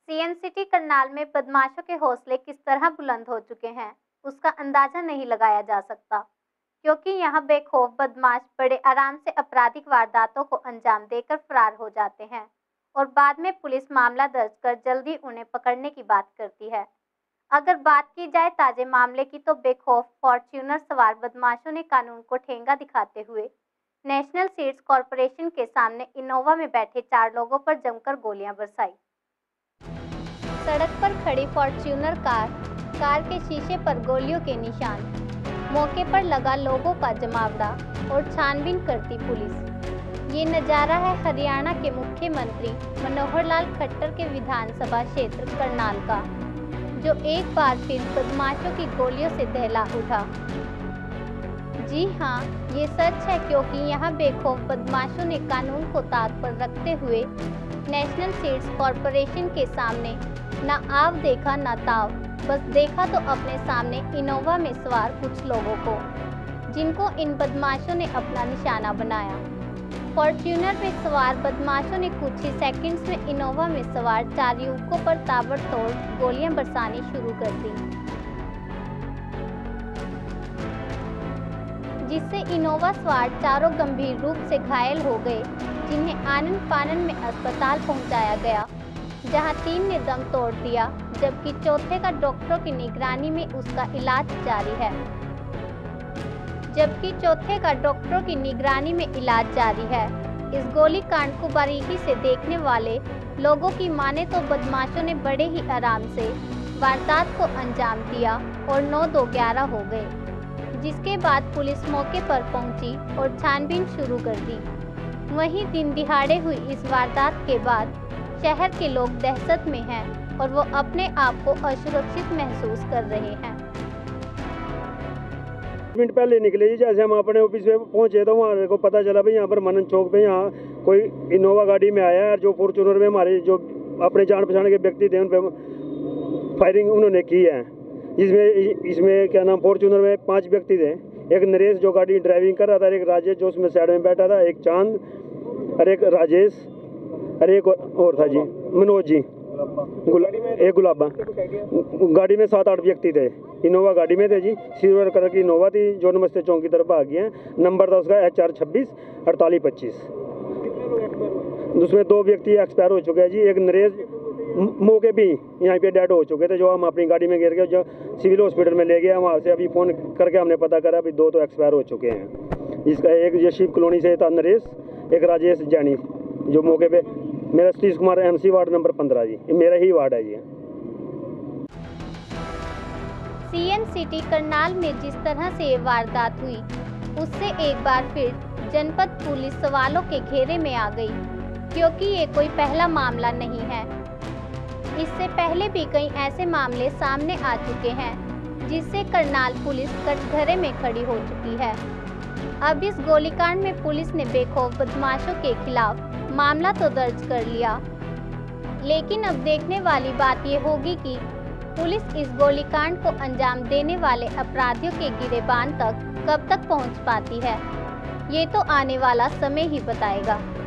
CM city Karnal में बदमाशों के हौसले किस तरह बुलंद हो चुके हैं, उसका अंदाजा नहीं लगाया जा सकता, क्योंकि यहाँ बेखौफ बदमाश बड़े आराम से आपराधिक वारदातों को अंजाम देकर फरार हो जाते हैं और बाद में पुलिस मामला दर्ज कर जल्दी उन्हें पकड़ने की बात करती है। अगर बात की जाए ताजे मामले की, तो बेखौफ फॉर्च्यूनर सवार बदमाशों ने कानून को ठेंगा दिखाते हुए नेशनल सीड्स कॉरपोरेशन के सामने इनोवा में बैठे 4 लोगों पर जमकर गोलियां बरसाई। सड़क पर खड़ी फॉर्च्यूनर कार के शीशे पर गोलियों के निशान। मौके पर लगा लोगों का जमावड़ा और छानबीन करती पुलिस। ये नज़ारा है हरियाणा के मुख्यमंत्री मनोहर लाल खट्टर के विधानसभा क्षेत्र करनाल का, जो एक बार फिर बदमाशों की गोलियों से दहला उठा। जी हाँ, ये सच है, क्योंकि यहाँ बेखौफ बदमाशों ने कानून को ताक पर रखते हुए नेशनल सीड्स कॉरपोरेशन के सामने ना आव देखा ना ताव, बस देखा तो अपने सामने इनोवा में सवार कुछ लोगों को, जिनको इन बदमाशों ने अपना निशाना बनाया। फॉर्च्यूनर में सवार बदमाशों ने कुछ ही सेकंड्स में इनोवा में सवार 4 युवकों पर ताबड़तोड़ गोलियां बरसानी शुरू कर दी, जिससे इनोवा सवार चारों गंभीर रूप से घायल हो गए, जिन्हें आनन फानन में अस्पताल पहुंचाया गया, जहां 3 ने दम तोड़ दिया, जबकि चौथे का डॉक्टरों की निगरानी में उसका इलाज जारी है। इस गोलीकांड को बारीकी से देखने वाले लोगों की माने तो बदमाशों ने बड़े ही आराम से वारदात को अंजाम दिया और 9-2-11 हो गए, जिसके बाद पुलिस मौके पर पहुंची और छानबीन शुरू कर दी। वहीं दिन दिहाड़े हुई इस वारदात के बाद शहर के लोग दहशत में हैं और वो अपने आप को असुरक्षित महसूस कर रहे हैं। मिनट पहले निकले जी, जैसे हम अपने ऑफिस में पहुंचे तो हमारे को पता चला भाई यहाँ पर मनन चौक पे यहाँ कोई इनोवा गाड़ी में आया है, जो फॉर्च्यूनर में हमारे जो अपने जान पहचान के व्यक्ति थे उन पर फायरिंग उन्होंने की है। इसमें क्या नाम, फॉर्च्यूनर में 5 व्यक्ति थे। एक नरेश जो गाड़ी ड्राइविंग कर रहा था, एक राजेश जो उसमें साइड में बैठा था, एक चांद और एक राजेश और एक और था जी मनोज जी, एक गुलाबा। गाड़ी में 7-8 व्यक्ति थे, इनोवा गाड़ी में थे जी। सिल्वर कलर की इनोवा थी, जो नमस्ते चौक की तरफ आ गई है। नंबर था उसका HR 26-4825। उसमें 2 व्यक्ति एक्सपायर हो चुके हैं जी। एक नरेश मौके भी यहाँ पे डेड हो चुके थे, जो हम अपनी गाड़ी में गिर के जो सिविल हॉस्पिटल में ले गए। वहाँ से अभी फ़ोन करके हमने पता करा, अभी 2 तो एक्सपायर हो चुके हैं। इसका एक ये शिव कॉलोनी से था नरेश, एक राजेश जैनी, जो मौके पे। मेरा Satish Kumar MC ward number 15 जी, ये मेरा ही वार्ड है जी। सीएम सिटी करनाल में जिस तरह से ये वारदात हुई, उससे एक बार फिर जनपद पुलिस सवालों के घेरे में आ गई, क्योंकि ये कोई पहला मामला नहीं है। इससे पहले भी कई ऐसे मामले सामने आ चुके हैं, जिससे करनाल पुलिस कटघरे में खड़ी हो चुकी है। अब इस गोलीकांड में पुलिस ने बेखौफ बदमाशों के खिलाफ मामला तो दर्ज कर लिया, लेकिन अब देखने वाली बात ये होगी कि पुलिस इस गोलीकांड को अंजाम देने वाले अपराधियों के गिरेबान तक कब तक पहुंच पाती है। ये तो आने वाला समय ही बताएगा।